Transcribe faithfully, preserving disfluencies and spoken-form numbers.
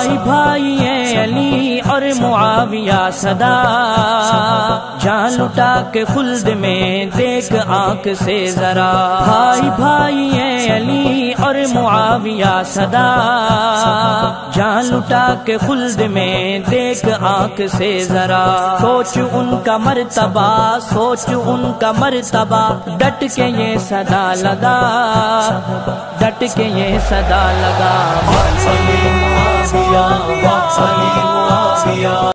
भाई भाई है अली और मुआविया सदा, जान लुटा के खुल्द में देख आंख से जरा। भाई भाई है अली और मुआविया सदा, जान लुटा के खुल्द में देख आंख से जरा। सोच उनका मर्तबा, सोच उनका मर्तबा, डट के ये सदा लगा, डट के ये सदा लगा।